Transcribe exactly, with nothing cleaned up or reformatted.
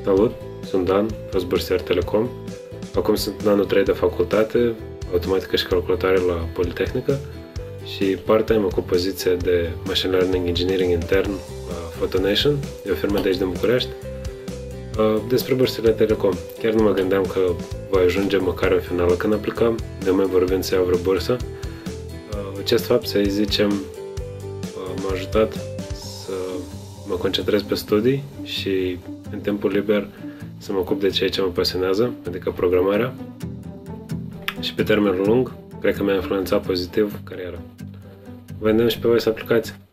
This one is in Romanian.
Salut, sunt Dan, fost bursier Telecom. Acum sunt în anul trei de facultate, automatică și calculatoare la Politehnică și part-time ocup poziția de Machine Learning Engineering intern la Photonation, e o firmă de aici din București. Despre bursele Telecom, chiar nu mă gândeam că voi ajunge măcar în finală când aplicam, de mai vorbind să iau vreo bursă. Acest fapt, să zicem, m-a ajutat să mă concentrez pe studii și în timpul liber să mă ocup de ceea ce mă pasionează, adică programarea. Și pe termen lung, cred că mi-a influențat pozitiv cariera. Vă îndemn și pe voi să aplicați!